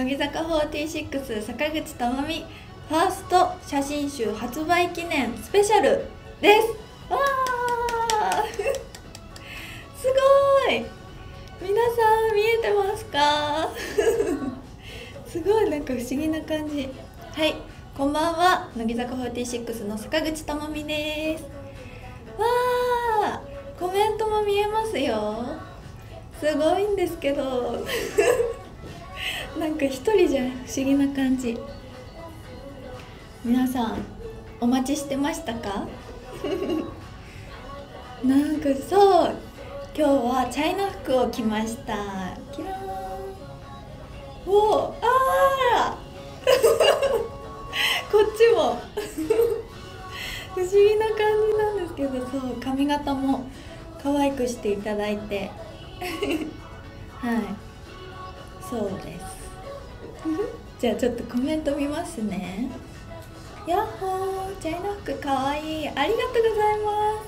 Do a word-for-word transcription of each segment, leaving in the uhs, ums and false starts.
乃木坂フォーティーシックス坂口珠美ファースト写真集発売記念スペシャルです。わーすごい、皆さん見えてますかすごいなんか不思議な感じ。はい、こんばんは、乃木坂フォーティーシックスの坂口珠美です。わー、コメントも見えますよ。すごいんですけどなんか一人じゃ不思議な感じ。皆さんお待ちしてましたかなんかそう、今日はチャイナ服を着ました。キラーン、おー、あーこっちも不思議な感じなんですけど、そう、髪型も可愛くしていただいてはい、そうですじゃあちょっとコメント見ますね。やっほー、チャイナ服かわいい、ありがとうございます。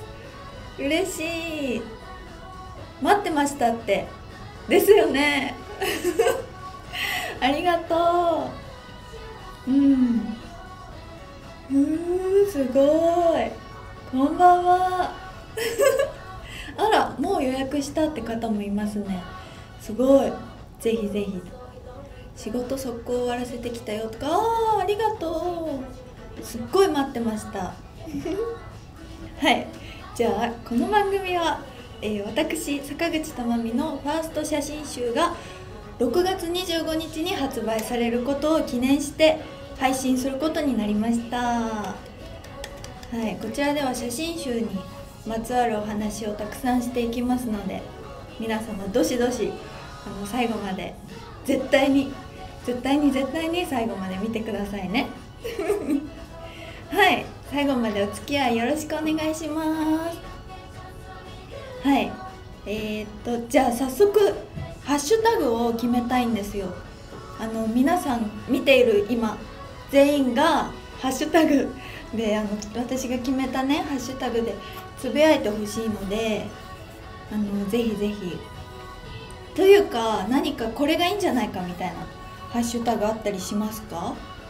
嬉しい、待ってましたってですよねありがとう。うんうー、すごい、こんばんはあら、もう予約したって方もいますね。すごい、ぜひぜひ。仕事速攻終わらせてきたよとか、あー、ありがとう、すっごい待ってましたはい、じゃあこの番組は、えー、私坂口珠美のファースト写真集がろくがつにじゅうごにちに発売されることを記念して配信することになりました。はい、こちらでは写真集にまつわるお話をたくさんしていきますので、皆様どしどしあの最後まで絶対に絶対に絶対に最後まで見てくださいねはい、最後までお付き合いよろしくお願いします。はい、えー、っとじゃあ早速ハッシュタグを決めたいんですよ。あの皆さん見ている今全員がハッシュタグで、あの私が決めたねハッシュタグでつぶやいてほしいので、あのぜひぜひ、というか何かこれがいいんじゃないかみたいなハッシュタグあったりしますか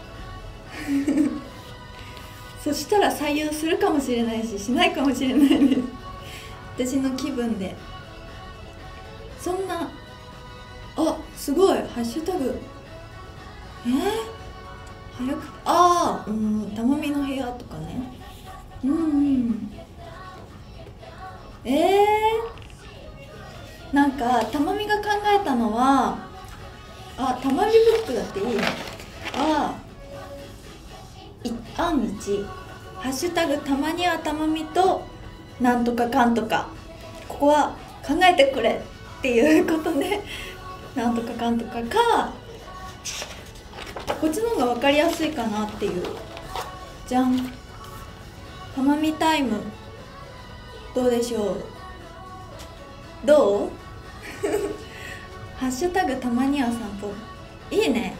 そしたら採用するかもしれないし、しないかもしれないです私の気分で。そんな、あ、すごい、ハッシュタグ、えー、早く、ああ、うん、たまみの部屋とかね、うんうん、えー、なんかたまみが考えたのは、あ、たまみブックだっていいね。あいあんいちハッシュタグたまにはたまみとなんとかかんとか、ここは考えてくれっていうことでなんとかかんとかか、こっちの方が分かりやすいかなっていう。じゃん、たまみタイム、どうでしょう、どうハッシュタグたまには散歩、いいね。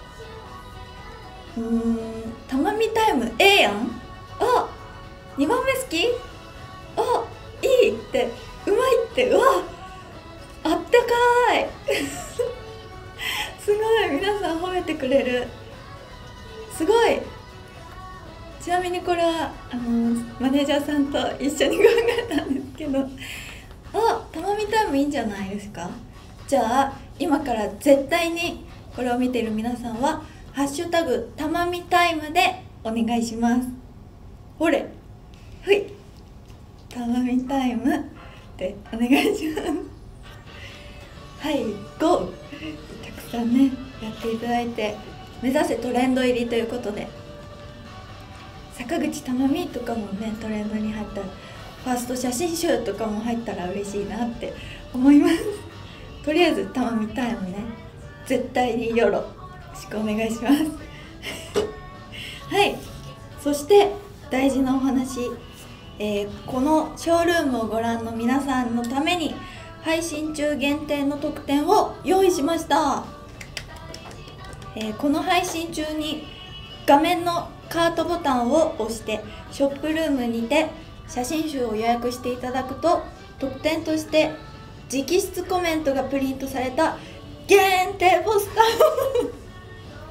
うーん、たまみタイム、ええやん。あ、にばんめ好き、あ、いいって、うまいって、うわ、あったかいすごい、皆さん褒めてくれる、すごい。ちなみにこれはあのマネージャーさんと一緒に考えたんですけど、あ、たまみタイムいいんじゃないですか。じゃあ今から絶対にこれを見ている皆さんはハッシュタグたまみタイムでお願いします。ほれ、ふい、たまみタイムってお願いしますはい、ゴー。たくさんねやっていただいて、目指せトレンド入りということで、坂口珠美とかもねトレンドに入ったら、ファースト写真集とかも入ったら嬉しいなって思いますとりあえずたまみタイムね、絶対によろしくお願いしますはい、そして大事なお話、えー、このショールームをご覧の皆さんのために配信中限定の特典を用意しました。えー、この配信中に画面のカートボタンを押してショップルームにて写真集を予約していただくと、特典として直筆コメントがプリントされた限定ポスターを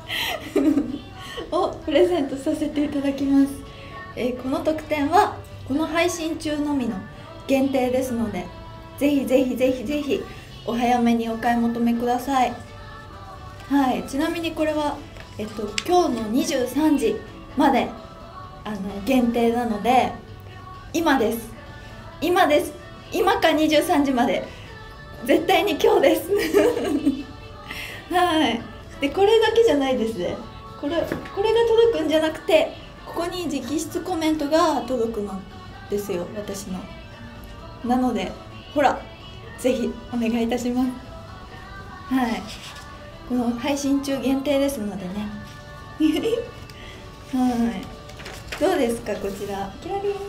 をプレゼントさせていただきます。えーこの特典はこの配信中のみの限定ですので、ぜひぜひぜひぜひお早めにお買い求めください。はい、ちなみにこれは、えっと、今日のにじゅうさんじまであの限定なので、今です今です今かにじゅうさんじまで、絶対に今日ですはい。でこれだけじゃないですね。これこれが届くんじゃなくて、ここに直筆コメントが届くのですよ、私の。なのでほら、ぜひお願いいたします。はい、この配信中限定ですのでねはい、どうですかこちら。キラリン、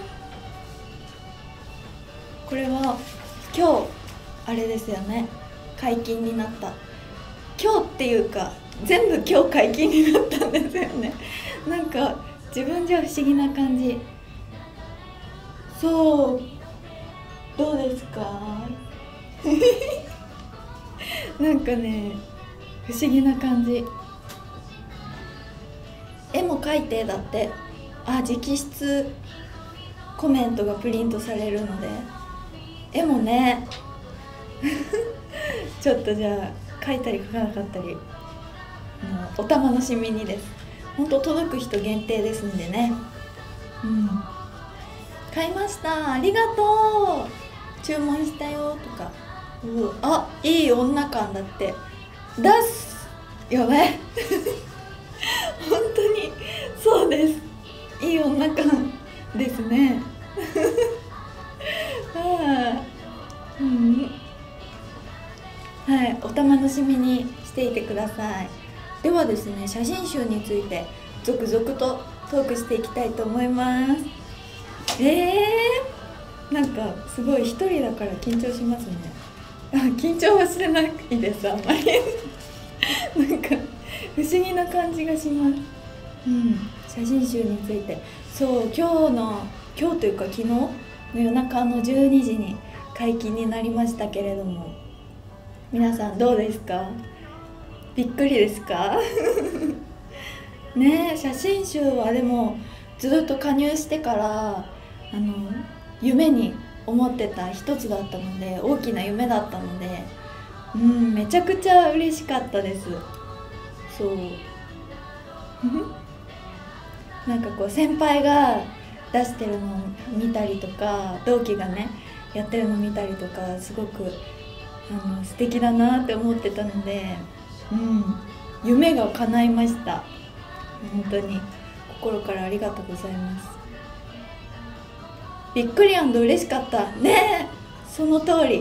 これは今日あれですよね、解禁になった。今日っていうか全部今日解禁になったんですよね。なんか自分じゃ不思議な感じ。そう、どうですかなんかね、不思議な感じ。絵も描いて、だってあ直筆コメントがプリントされるので、絵もねちょっとじゃあ描いたり描かなかったり、お楽しみにです。ほんと届く人限定ですんでね。うん、買いました、ありがとう、注文したよとか、うあ、いい女感だって出すよね本当にそうです、いい女感ですねあ、うん、はい、お楽しみにしていてください。ではですね、写真集について続々とトークしていきたいと思います。えー、なんかすごい一人だから緊張しますね。あ、緊張はしてないです、あんまりなんか不思議な感じがします。うん、写真集について、そう、今日の今日というか昨日の夜中のじゅうにじに解禁になりましたけれども、皆さんどうですか？びっくりですかねえ、写真集はでもずっと加入してからあの夢に思ってた一つだったので、大きな夢だったので、うん、めちゃくちゃ嬉しかったです。そうなんかこう先輩が出してるのを見たりとか、同期がねやってるのを見たりとか、すごくあの素敵だなって思ってたので、うん、夢が叶いました。本当に心からありがとうございます。びっくり嬉しかったねえ、その通り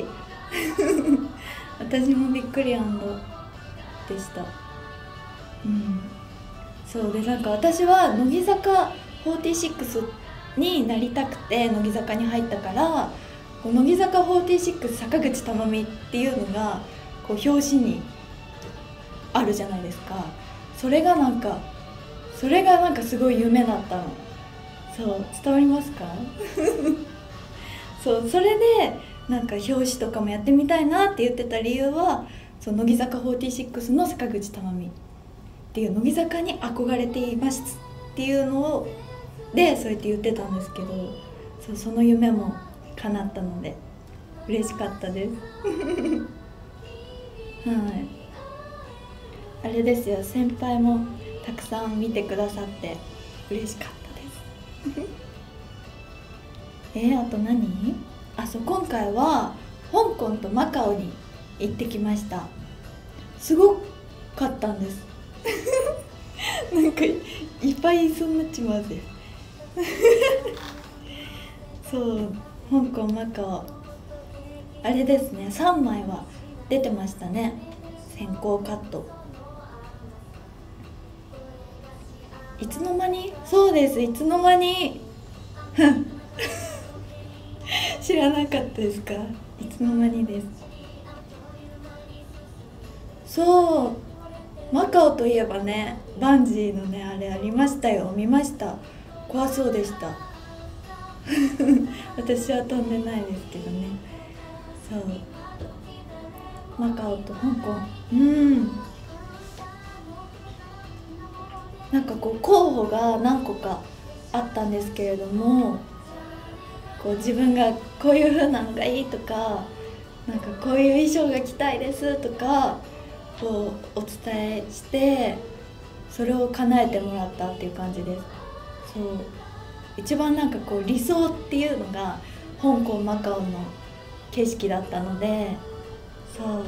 私もびっくりでした。うん、そうで、なんか私は乃木坂フォーティーシックスになりたくて乃木坂に入ったから、こう乃木坂フォーティーシックス坂口珠美っていうのがこう表紙にあるじゃないですか。それがなんかそれがなんかすごい夢だったの。そう、伝わりますかそう、それでなんか表紙とかもやってみたいなって言ってた理由は、そう、乃木坂フォーティーシックスの坂口珠美っていう乃木坂に憧れていますっていうのをでそうやって言ってたんですけど、そう、その夢も叶ったので嬉しかったですはい、あれですよ、先輩もたくさん見てくださって嬉しかったですえー、あと何？あ、そう、今回は香港とマカオに行ってきました。すごかったんですなんかいっぱい言いそうになっちまうぜそう、香港マカオ、あれですね、さんまいは出てましたね、先行カット。いつの間に？そうです、いつの間に知らなかったですか？いつの間にです。そう、マカオといえばね、バンジーのね、あれありましたよ、見ました。怖そうでした私は飛んでないですけどね。そう、マカオと香港、うん、 なんかこう候補が何個かあったんですけれども、こう自分がこういう風なのがいいとか、なんかこういう衣装が着たいですとかこうお伝えして、それを叶えてもらったっていう感じです。そう、一番なんかこう理想っていうのが香港マカオの景色だったので、そう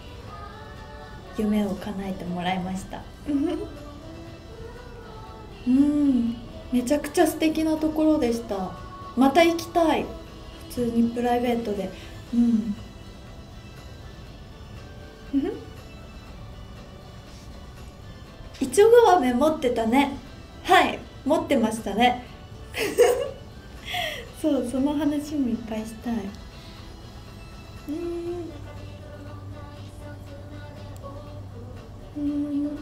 夢を叶えてもらいましたうん、めちゃくちゃ素敵なところでした。また行きたい、普通にプライベートで。うんいちご飴持ってたね。はい、持ってましたねそう、その話もいっぱいしたい。うんうん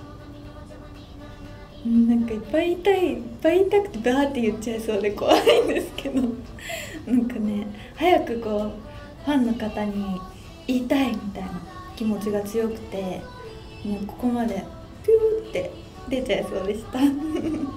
うんなんかいっぱい言いたい、いっぱい言いたくてバーって言っちゃいそうで怖いんですけどなんかね、早くこうファンの方に言いたいみたいな気持ちが強くて、もうここまでピューって出ちゃいそうでしたうん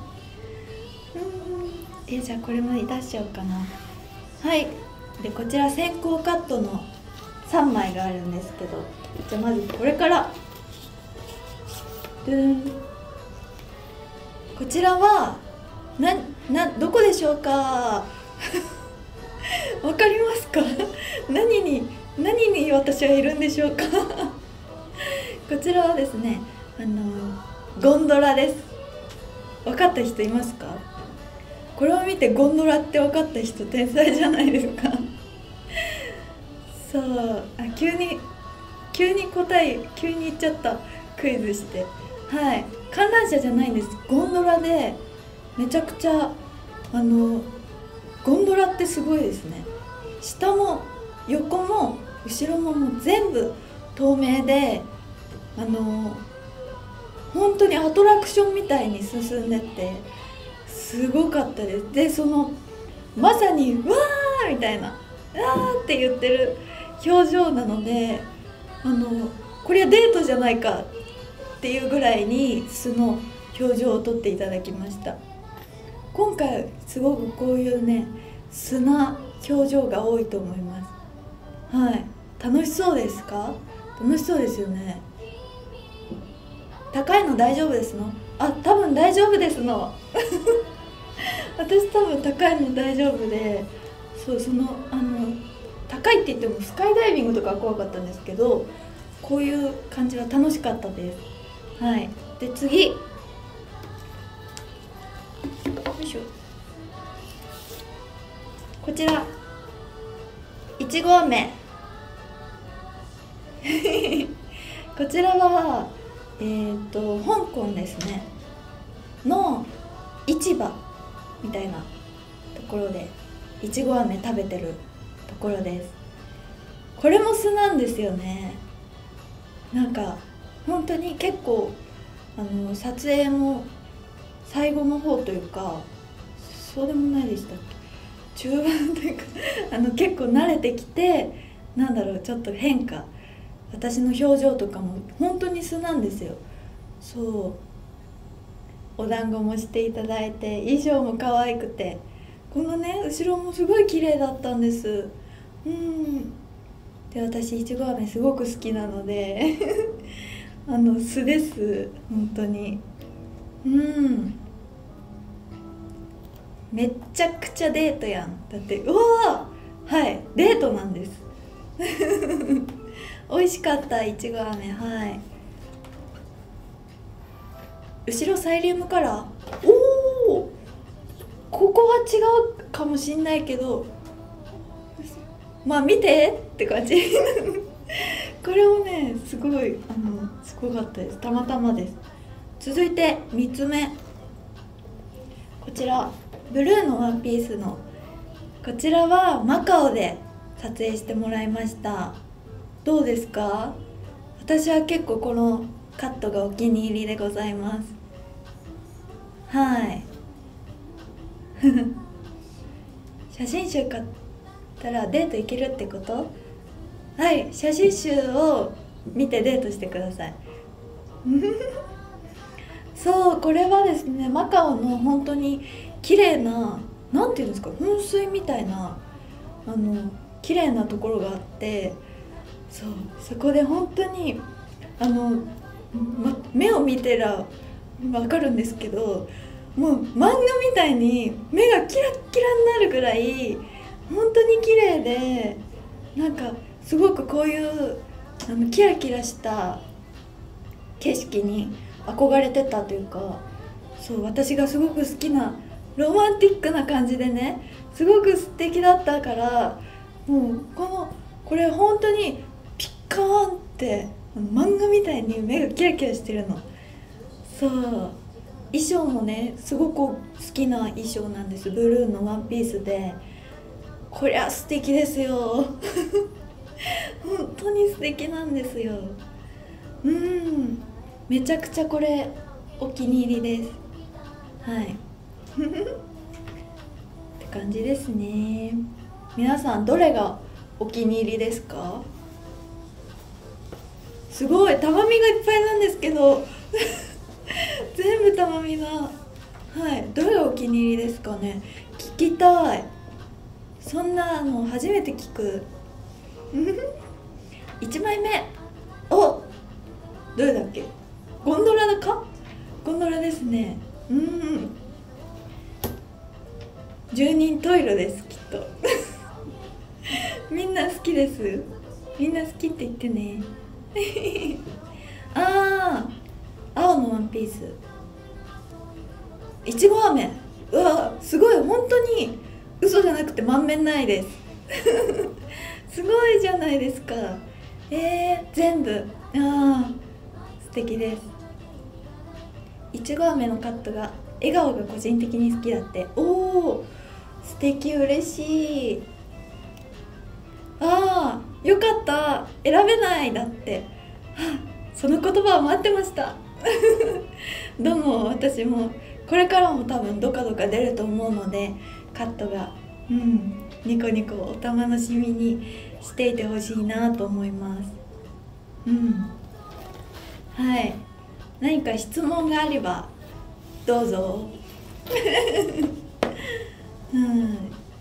えじゃあこれも出しちゃおうかな。はい、でこちら先行カットのさんまいがあるんですけど、じゃあまずこれからドゥーン。こちらはななどこでしょうかわかりますか何に何に私はいるんでしょうかこちらはですね、あのゴンドラです。分かった人いますか？これを見てゴンドラって分かった人天才じゃないですかそうあ急に急に答え急に言っちゃった。クイズして、はい、観覧車じゃないんです。ゴンドラで、めちゃくちゃあのゴンドラってすごいですね。下も横も後ろももう全部透明で、あの本当にアトラクションみたいに進んでってすごかったです。でそのまさに「わー!」みたいな「わー!」って言ってる表情なので、あのこれはデートじゃないかっていうぐらいに素の表情を撮っていただきました。今回すごくこういうね素な表情が多いと思います。はい、楽しそうですか？楽しそうですよね。高いの大丈夫ですの？あ、多分大丈夫ですの私多分高いの大丈夫で、そうそのあの高いって言ってもスカイダイビングとかは怖かったんですけど、こういう感じは楽しかったです。はい、で次よいしょ、こちらいちご飴こちらはえーと香港ですねの市場みたいなところでいちご飴食べてるところです。これも素なんですよね。なんか本当に結構あの撮影も最後の方というか、そうでもないでしたっけ、中盤というかあの結構慣れてきて、なんだろう、ちょっと変化、私の表情とかも本当に素なんですよ。そう、お団子もしていただいて、衣装も可愛くて、このね後ろもすごい綺麗だったんです。うんで私いちご飴すごく好きなのであの素です本当に。うんめっちゃくちゃデートやん。だってうわー、はい、デートなんです美味しかったいちご飴。はい、後ろサイリウムカラー、おおここは違うかもしんないけど、まあ見てって感じこれもねすごいあのすごかったです。たまたまです。続いてみっつめ、こちらブルーのワンピースの、こちらはマカオで撮影してもらいました。どうですか？私は結構このカットがお気に入りでございます。はい写真集買ったらデート行けるってこと？はい、写真集を見てデートしてくださいそう、これはですね、マカオの本当に綺麗な、なんていうんですか、噴水みたいな、あの綺麗なところがあって、そう、そこで本当にあの、ま、目を見てらわかるんですけど、もう漫画みたいに目がキラッキラになるぐらい本当に綺麗で、なんかすごくこういうあのキラキラした景色に憧れてたというか、そう、私がすごく好きなロマンティックな感じでね、すごく素敵だったから、もうこのこれ本当にピッカーンって漫画みたいに目がキラキラしてるの。そう、衣装もねすごく好きな衣装なんです。ブルーのワンピースで、こりゃ素敵ですよ本当に素敵なんですよ。うん、めちゃくちゃこれお気に入りです。はいって感じですね。皆さんどれがお気に入りですか？すごいたまみがいっぱいなんですけど全部たまみだ。はい、どれがお気に入りですかね。聞きたい。そんなの初めて聞くいちまいめ、お、どれだっけ、ゴンドラだか、ゴンドラですね。うん、十人十色ですきっとみんな好きです。みんな好きって言ってねああ、青のワンピース、いちご飴、うわすごい、本当に嘘じゃなくて満面ないですすごいじゃないですか。えー、全部、ああ素敵です。いちご飴のカットが笑顔が個人的に好きだって。おお素敵、嬉しい。ああよかった、選べないだって、はあ、その言葉を待ってましたどうも、私もこれからも多分どかどか出ると思うので、カットがうんニコニコお楽しみにしていてほしいなと思います。うん、はい、何か質問があればどうぞうん、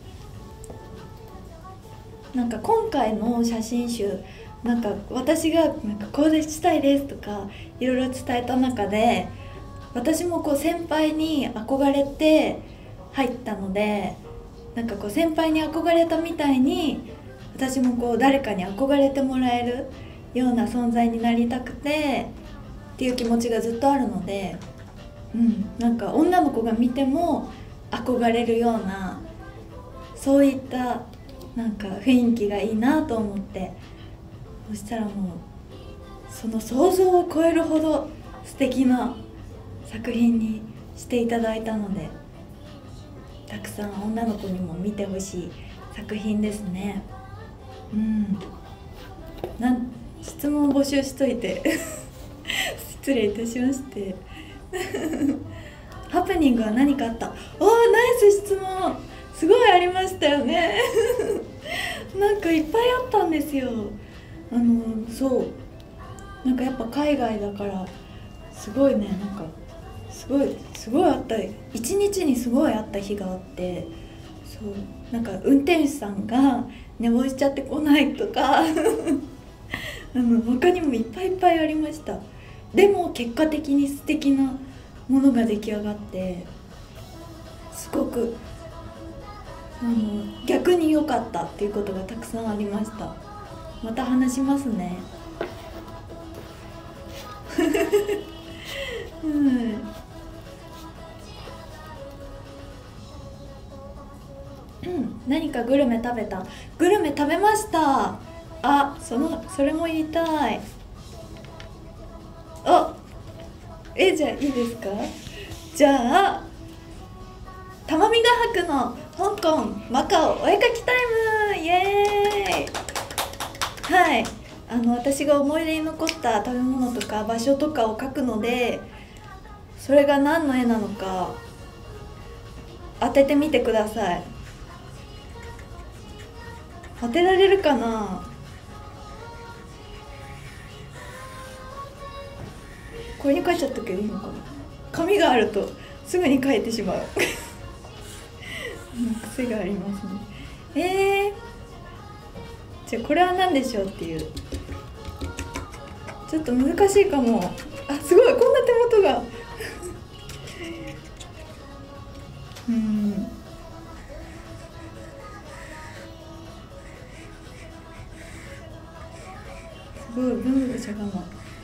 なんか今回の写真集、なんか私がなんかこうしたいですとかいろいろ伝えた中で、私もこう先輩に憧れて入ったので、なんかこう先輩に憧れたみたいに私もこう誰かに憧れてもらえるような存在になりたくてっていう気持ちがずっとあるので、うん、なんか女の子が見ても憧れるような、そういったなんか雰囲気がいいなと思って、そしたらもうその想像を超えるほど素敵な作品にしていただいたので、たくさん女の子にも見てほしい作品ですね。うん、なん質問募集しといて失礼いたしましてハプニングは何かあった？おー、ナイス質問、すごいありましたよねなんかいっぱいあったんですよ。あのそうなんかやっぱ海外だからすごいね、なんかすごいすごいあった、一日にすごいあった日があって、そうなんか運転手さんが寝坊しちゃってこないとかあの他にもいっぱいいっぱいありました。でも結果的に素敵なものが出来上がって、すごくあの逆に良かったっていうことがたくさんありました。また話しますねうん、何かグルメ食べた？グルメ食べました。あ、そのそれも言いたい。あ、え、じゃあいいですか？じゃあたまみ画伯の香港マカオお絵かきタイム、イエーイ。はい、あの私が思い出に残った食べ物とか場所とかを描くので、それが何の絵なのか当ててみてください。当てられるかな？これに書いちゃったけどいいのかな？ 紙があるとすぐに書いてしまう癖がありますね。えー、じゃあこれは何でしょうっていう、ちょっと難しいかも。あ、すごい、こんな手元がうん、すごい、文具しゃがま。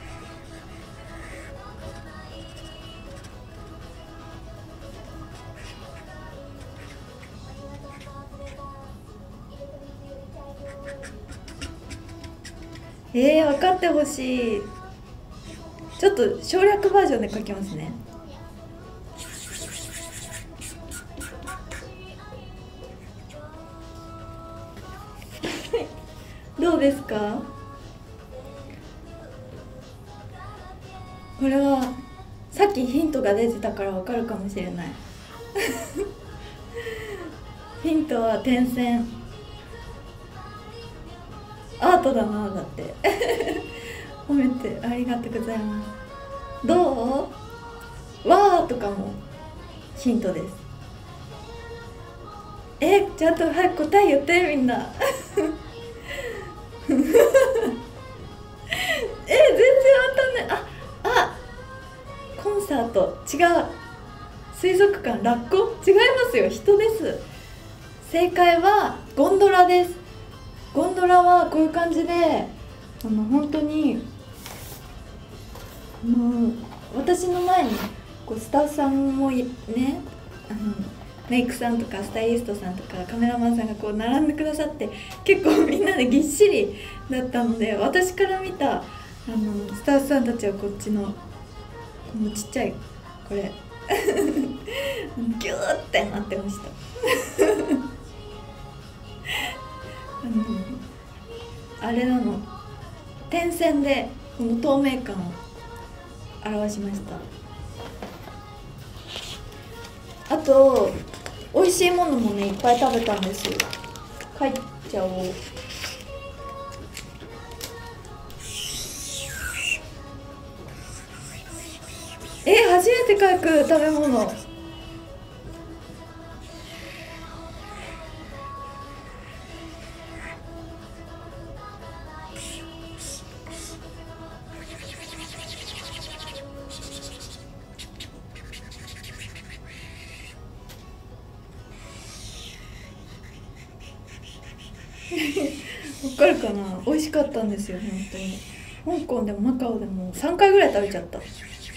えー、分かってほしい。ちょっと省略バージョンで書きますね。どうですか？これはさっきヒントが出てたから分かるかもしれないヒントは点線。アートだな、だって褒めてありがとうございます。どう？わーとかもヒントです。え、ちゃんと早く答え言ってみんなえ、全然当たんない。あ、あ、コンサート違う。水族館、ラッコ違いますよ、人です。正解はゴンドラです。ゴンドラはこういう感じで、あの本当にもう私の前にこうスタッフさんもね、あのメイクさんとかスタイリストさんとかカメラマンさんがこう並んでくださって、結構みんなでぎっしりだったので、私から見たあのスタッフさんたちはこっちのこのちっちゃいこれギューってなってましたあのあれなの、点線でこの透明感を表しました。あと美味しいものもねいっぱい食べたんですよ。書いちゃおう。え、初めて書く食べ物。わかるかな。美味しかったんですよ、本当に。香港でもマカオでもさんかいぐらい食べちゃった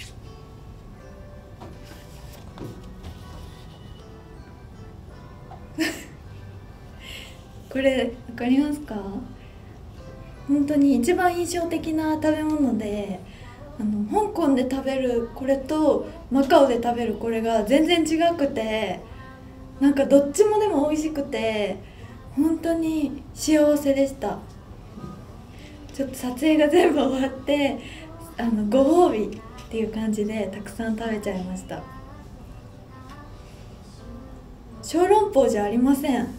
これわかりますか？本当に一番印象的な食べ物で、あの香港で食べるこれとマカオで食べるこれが全然違くて、なんかどっちもでも美味しくて本当に幸せでした。ちょっと撮影が全部終わって、あのご褒美っていう感じでたくさん食べちゃいました。小籠包じゃありません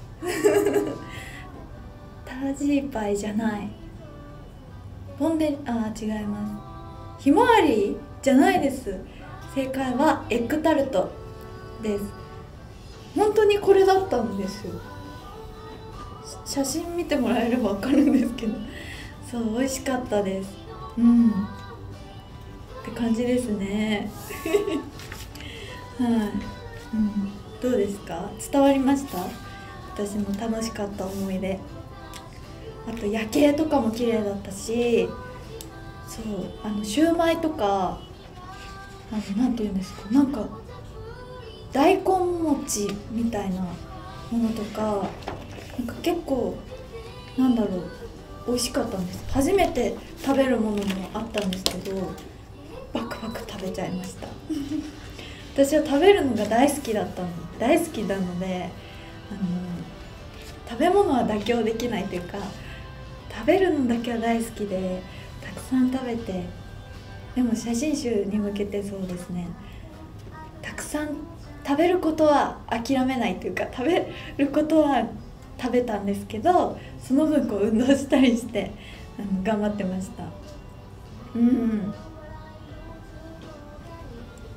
タジーパイじゃない。ポンデ、あー違います。ひまわりじゃないです。正解はエッグタルトです。本当にこれだったんですよ。写真見てもらえれば分かるんですけど、そう美味しかったです。うんって感じですねはい、うん、どうですか？伝わりました？私も楽しかった思い出。あと夜景とかも綺麗だったし、そうあのシューマイとか、あのなんていうんですか、なんか大根餅みたいなものとか、なんか結構なんだろう、美味しかったんです。初めて食べるものもあったんですけど、バクバク食べちゃいました私は食べるのが大好きだったの大好きなので、あの食べ物は妥協できないというか、食べるのだけは大好きでたくさん食べて、でも写真集に向けてそうですね、たくさん食べることは諦めないというか、食べることは食べたんですけど、その分こう運動したりしてあの頑張ってました。うん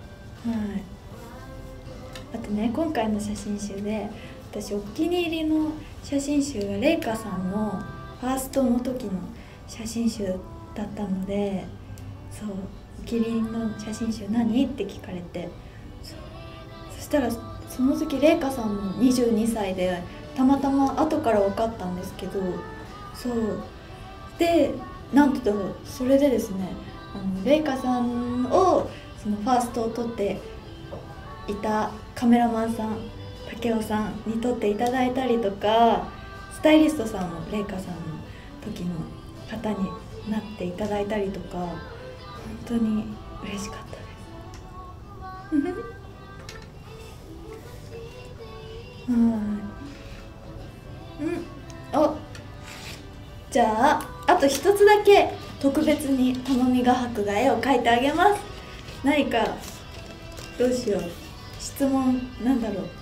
あとね、今回の写真集で私お気に入りの写真集がレイカさんのファーストの時の写真集だったので、そうお気に入りの写真集何って聞かれて、 そ, そしたらその時レイカさんもにじゅうにさいで、たまたま後から分かったんですけど、そうでなんとそれでですね、あのレイカさんをそのファーストを撮っていたカメラマンさん竹雄さんに撮っていただいたりとか、スタイリストさんもレイカさんの時の方になっていただいたりとか、本当に嬉しかったですはい、うん、おじゃああと一つだけ特別にともみが博が絵を描いてあげます。何かどうしよう、質問なんだろう、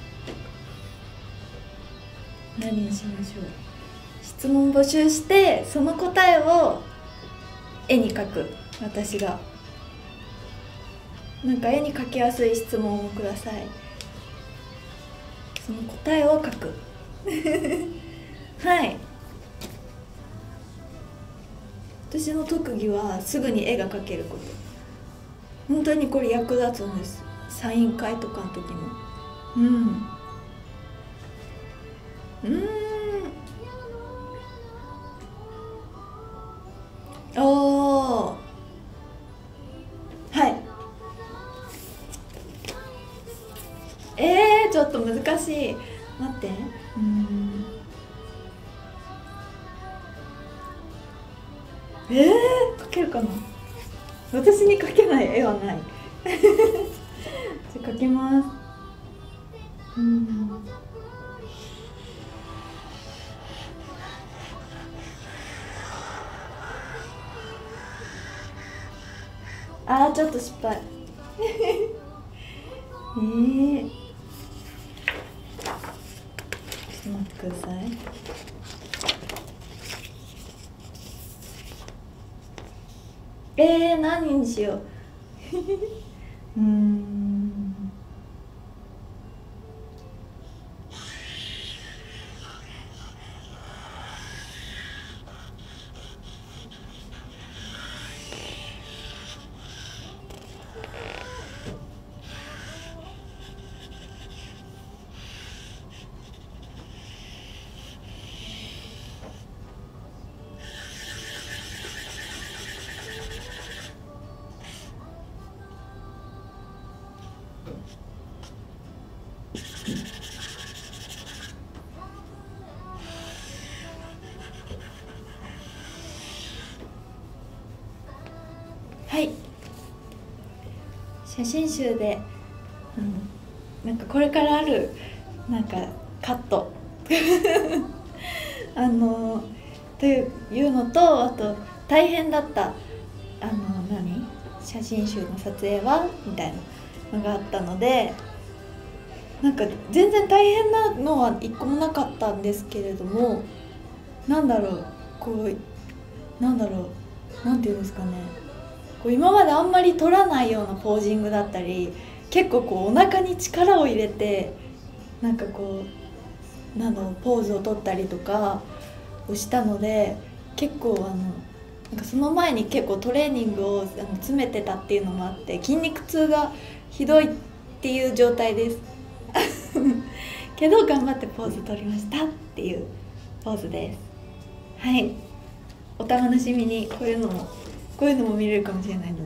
何にしましょう。質問募集して、その答えを絵に描く。私がなんか絵に描きやすい質問をください。その答えを描くはい、私の特技はすぐに絵が描けること。本当にこれ役立つんです、サイン会とかの時も。うんうんおーはい。えー、ちょっと難しい。待って、うーんえー、描けるかな。私に描けない絵はないじゃあ描きます。うんあーちょっと失敗えー、ちょっと待ってください。えー、何にしよううーんはい、写真集で、うん、なんかこれからあるなんかカットあのというのと、あと大変だったあの何写真集の撮影はみたいなのがあったので、なんか全然大変なのは一個もなかったんですけれども、なんだろうこうなんだろうなんていうんですかね、こう今まであんまり撮らないようなポージングだったり、結構こうお腹に力を入れてなんかこうなんだろうポーズを取ったりとかをしたので、結構あのなんかその前に結構トレーニングをあの詰めてたっていうのもあって、筋肉痛がひどいっていう状態ですけど頑張ってポーズ取りましたっていうポーズです。はい、お楽しみに。こういうのもこういうのも見れるかもしれないの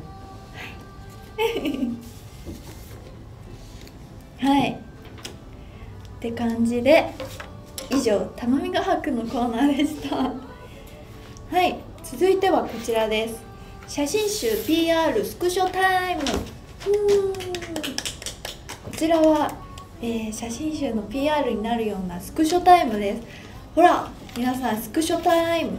はいはいって感じで、以上たまみが博のコーナーでしたはい、続いてはこちらです。写真集 ピーアール スクショタイム。うーんこちらは、えー、写真集の ピーアール になるようなスクショタイムです。ほら皆さんスクショタイム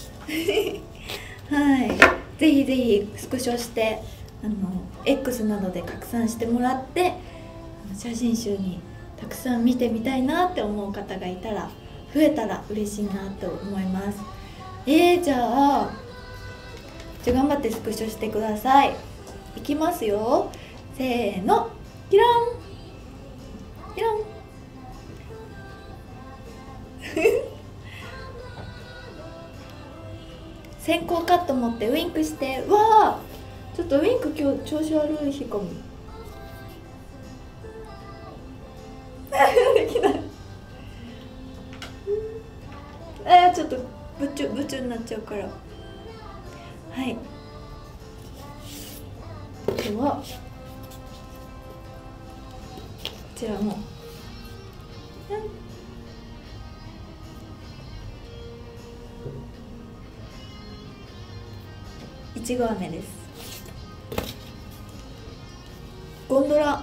はいぜひぜひスクショしてあの X などで拡散してもらって、写真集にたくさん見てみたいなって思う方がいたら、増えたら嬉しいなと思います。えー、じゃあじゃあ頑張ってスクショしてください。いきますよ。 せーの、キランキラン先行カット持ってウインクして。わあ、ちょっとウインク今日調子悪い日かも。できない。あー、ちょっとブチュブチュになっちゃうから。はい、ではこちらもいちご飴です。ゴンドラ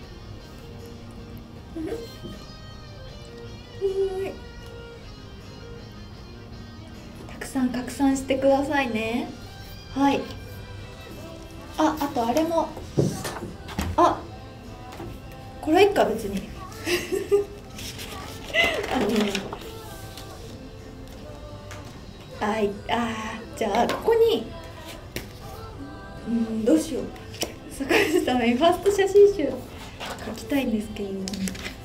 たくさん拡散してくださいね。はい。あ、あとあれも、あ、これいっか別にあのあいあーじゃあここに、うんどうしよう、坂口さんにファースト写真集書きたいんですけれども、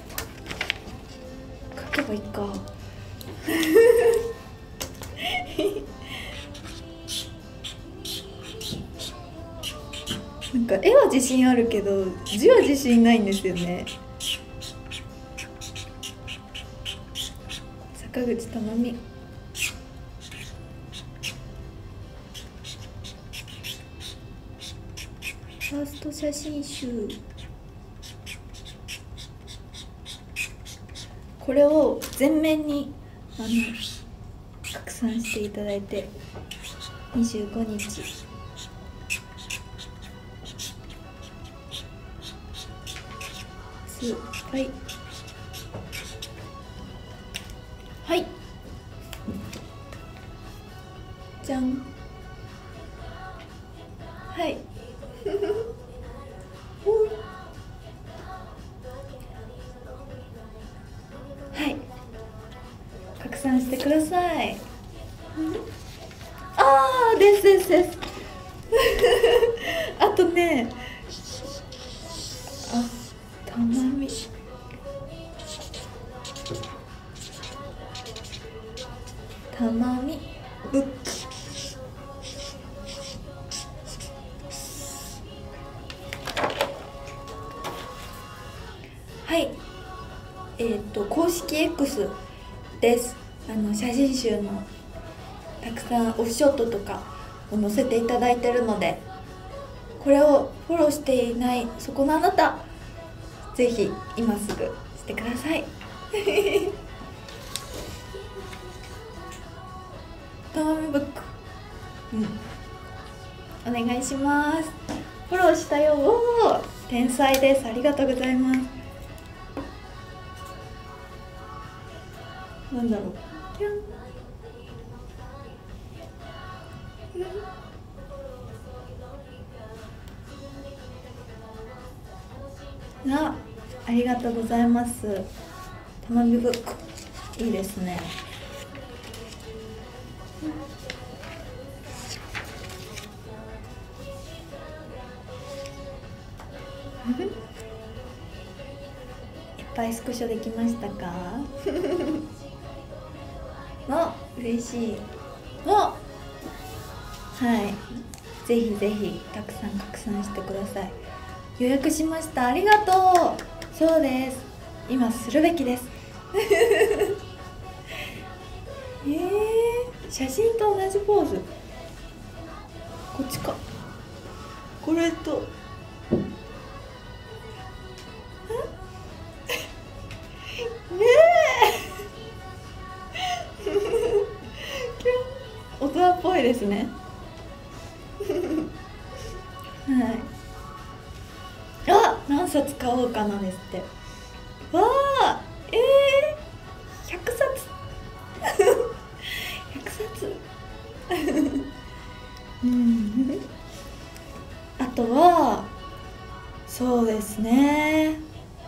書けばいいかなんか絵は自信あるけど字は自信ないんですよね。坂口珠美、ファースト写真集、これを全面にあの拡散していただいて、にじゅうごにちはいはいじゃん、はいはい拡散してください。あーですですですあとね、あ、たまみたまみブック、はい、えっ、ー、と公式 X です。あの写真集のたくさんオフショットとかを載せていただいてるので、これをフォローしていないそこのあなた、ぜひ今すぐしてくださいたまみブック、うん、お願いします。フォローしたよ。おー、天才です。ありがとうございます。なんだろう、キャンあ、ありがとうございます。たまみブックいいですね。いっぱいスクショできましたかも嬉しいも、はい、ぜひぜひたくさん拡散してください。予約しました。ありがとう。そうです、今するべきですえー、写真と同じポーズ、こっちか、これとねえ大人っぽいですねはい、あ、何冊買おうかなですって。わあ、えー、ひゃくさつひゃくさつうんあとはそうですね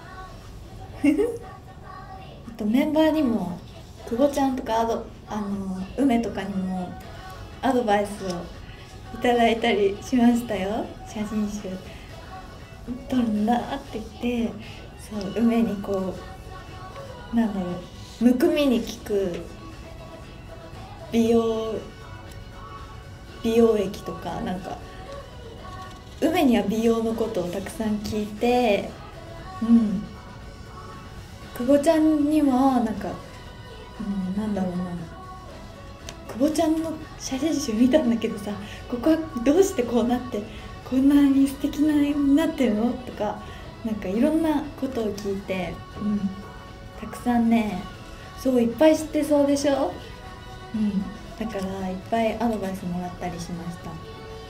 あとメンバーにも久保ちゃんとかアドあの梅とかにもアドバイスをいただいたりしましたよ。写真集取るんだって言って、そう梅にこうなんだろう、むくみに効く美容美容液とか、なんか梅には美容のことをたくさん聞いて、うん久保ちゃんにはなんか、うん、なんだろうな、久保ちゃんの写真集見たんだけどさ、ここはどうしてこうなってこんなに素敵なになってるのとか、なんかいろんなことを聞いて、うん、たくさんね、そういっぱい知ってそうでしょ、うん、だからいっぱいアドバイスもらったりしました。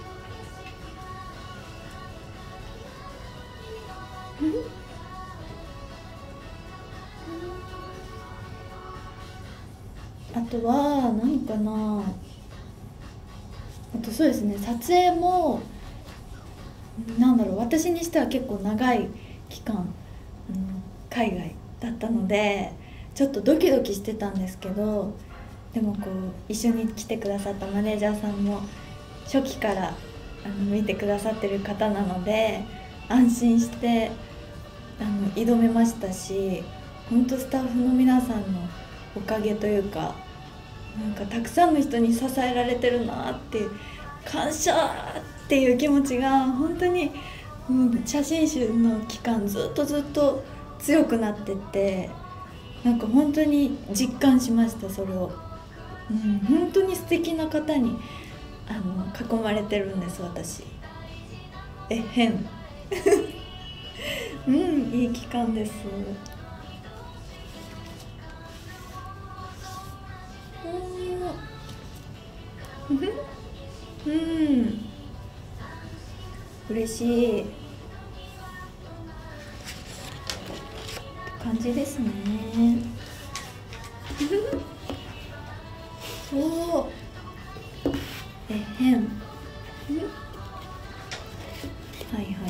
あとは何かな、あとそうですね、撮影もなんだろう、私にしては結構長い期間、うん、海外だったのでちょっとドキドキしてたんですけど、でもこう一緒に来てくださったマネージャーさんも初期からあの見てくださってる方なので安心してあの挑めましたし、本当スタッフの皆さんのおかげというか、なんかたくさんの人に支えられてるなって感謝っていう気持ちが本当に、うん、写真集の期間ずっとずっと強くなってって、なんか本当に実感しました、それを。うん、本当に素敵な方にあの囲まれてるんです、私。えへんうん、いい期間です。うん、嬉しいって感じですね。そうえへんはいはいはい。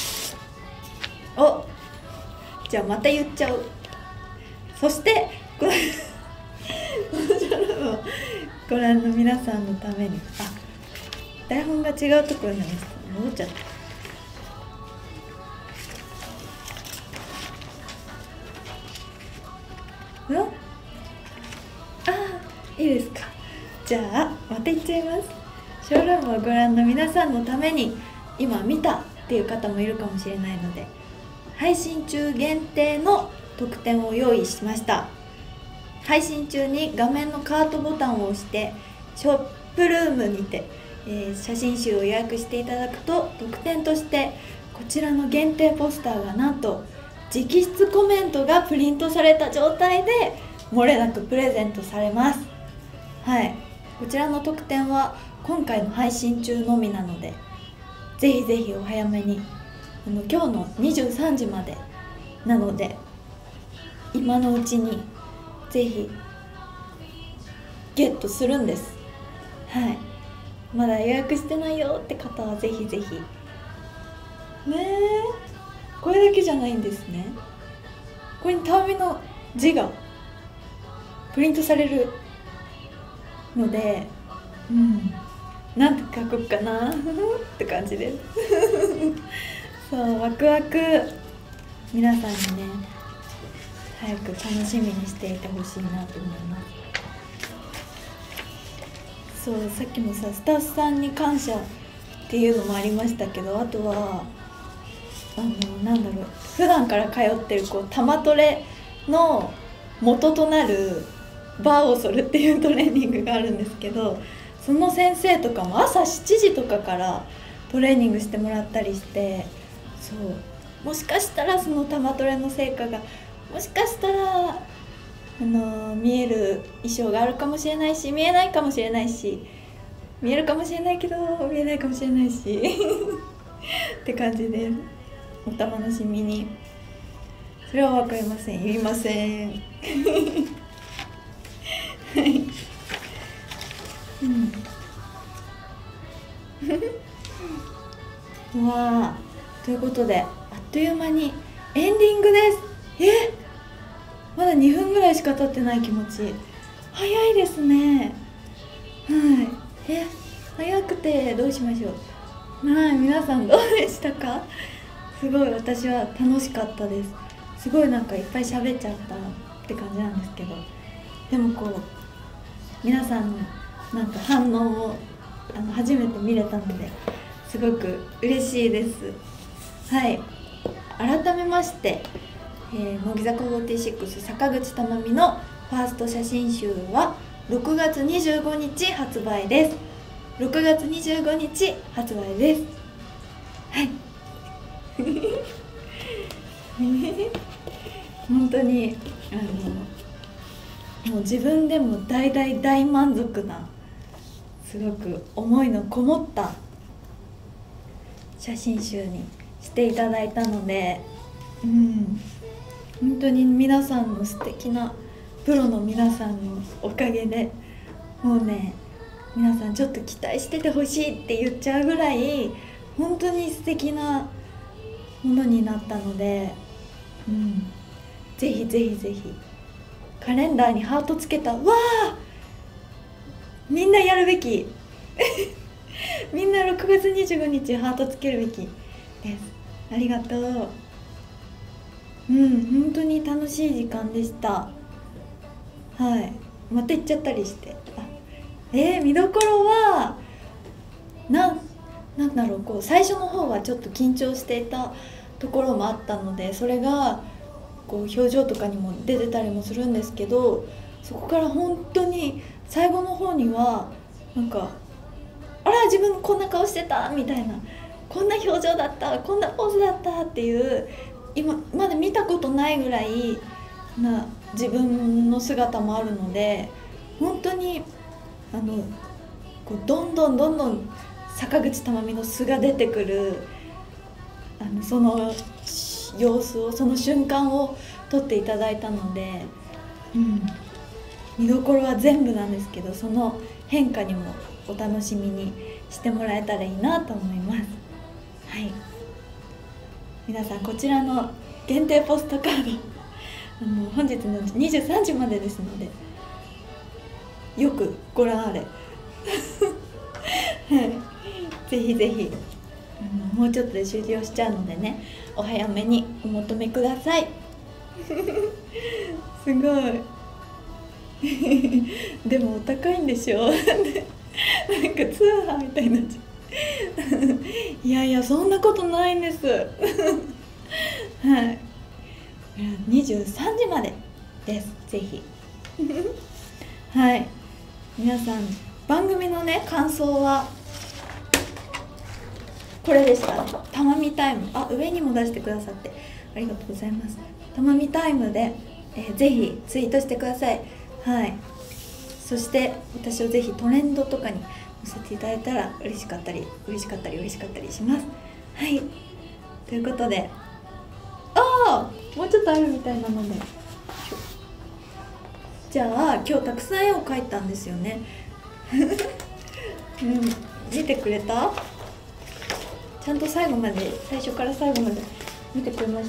お、じゃあまた言っちゃう。そしてこのこちらのご覧の皆さんのために、あ、台本が違うところに戻っちゃった。うん、あー、いいですか。じゃあまた言っちゃいます。ショールームをご覧の皆さんのために、今見たっていう方もいるかもしれないので、配信中限定の特典を用意しました。配信中に画面のカートボタンを押してショップルームにて、えー、写真集を予約していただくと、特典としてこちらの限定ポスターがなんと直筆コメントがプリントされた状態で漏れなくプレゼントされます。はい、こちらの特典は今回の配信中のみなので、ぜひぜひお早めに、あの今日のにじゅうさんじまでなので、今のうちにぜひゲットするんです。はい、まだ予約してないよって方はぜひぜひね。え、これだけじゃないんですね。これにターミの字がプリントされるので、うん、なんて書こうかなって感じですそうワクワク、皆さんにね早く楽しみにしていてほしいなと思います。そう、さっきもさ、スタッフさんに感謝っていうのもありましたけど、あとはあのなんだろう、普段から通ってるこう玉トレの元となるバーを反るっていうトレーニングがあるんですけど、その先生とかも朝しちじとかからトレーニングしてもらったりして、そう、もしかしたらその玉トレの成果がもしかしたらあの見える衣装があるかもしれないし、見えないかもしれないし、見えるかもしれないけど見えないかもしれないしって感じで、お楽しみに。それは分かりません、言いませんはい、うんわあ、ということであっという間にエンディングです。え、まだにふんぐらいしか経ってない。気持ち早いですね。はい、え、早くてどうしましょう。はい、皆さんどうでしたか。 すごい私は楽しかったです。すごいなんかいっぱい喋っちゃったって感じなんですけど、でもこう皆さんのなんか反応をあの初めて見れたのですごく嬉しいです。はい、改めまして、えー、乃木坂フォーティーシックス坂口珠美のファースト写真集はろくがつにじゅうごにち発売です。ろくがつにじゅうごにち発売です。はい本当にあのもう自分でも大大大満足な、すごく思いのこもった写真集にしていただいたので、うん、本当に皆さんの素敵なプロの皆さんのおかげで、もうね皆さんちょっと期待しててほしいって言っちゃうぐらい本当に素敵なものになったので、うん、ぜひぜひぜひカレンダーにハートつけた、わあみんなやるべきみんなろくがつにじゅうごにちハートつけるべきです。ありがとう。うん、本当に楽しい時間でした。はい、また言っちゃったりして、あえー、見どころはな、なんだろう、こう最初の方はちょっと緊張していたところもあったので、それがこう表情とかにも出てたりもするんですけど、そこから本当に最後の方にはなんか、あら自分こんな顔してたみたいな、こんな表情だった、こんなポーズだったっていう今まで見たことないぐらいな自分の姿もあるので、本当にあのこうどんどんどんどん坂口珠美の素が出てくる、あのその様子を、その瞬間を撮っていただいたので、うん、見どころは全部なんですけど、その変化にもお楽しみにしてもらえたらいいなと思います。はい、皆さんこちらの限定ポストカードあの本日のにじゅうさんじまでですので、よくご覧あれはい、ぜひぜひあのもうちょっとで終了しちゃうのでね、お早めにお求めくださいすごいでもお高いんでしょなんか通販みたいになっちゃういやいやそんなことないんですはいにじゅうさんじまでです。ぜひはい、皆さん番組のね感想はこれでしたね。たまみタイム、あ上にも出してくださってありがとうございます。たまみタイムで、えー、ぜひツイートしてください。はい、そして私をぜひトレンドとかに載せていただいたら嬉しかったり嬉しかったり嬉しかったりします。はい、ということで、ああもうちょっとあるみたいなので、じゃあ今日たくさん絵を描いたんですよねうん、見てくれた？ちゃんと最後まで、最初から最後まで見てくれました？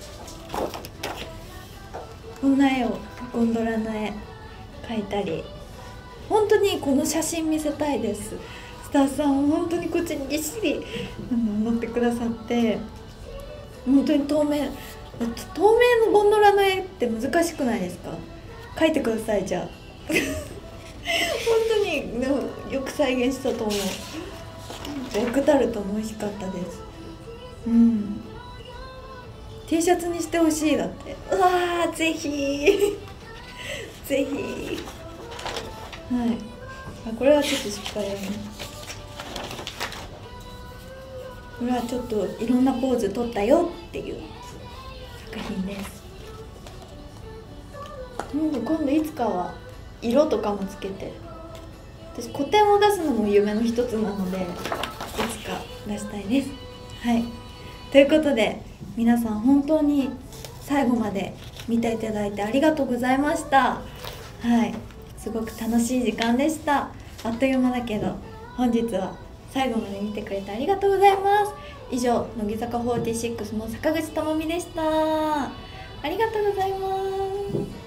こんな絵を、ゴンドラの絵描いたり、本当にこの写真見せたいです。スタッフさんも本当にこっちにぎっしり乗ってくださって、本当に透明透明のゴンドラの絵って難しくないですか？描いてください。じゃあ本当にでもよく再現したと思う。エッグタルトも美味しかったです。うん、 T シャツにしてほしい。だって、うわーぜひぜひ。はい、あこれはちょっと失敗だね。これはちょっといろんなポーズ撮ったよっていう作品です。今度今度いつかは色とかもつけて、私個展を出すのも夢の一つなので、いつか出したいです。はい、ということで皆さん本当に最後まで見ていただいてありがとうございました。はい、すごく楽しい時間でした。あっという間だけど本日は最後まで見てくれてありがとうございます。以上、乃木坂フォーティーシックスの坂口珠美でした。ありがとうございます。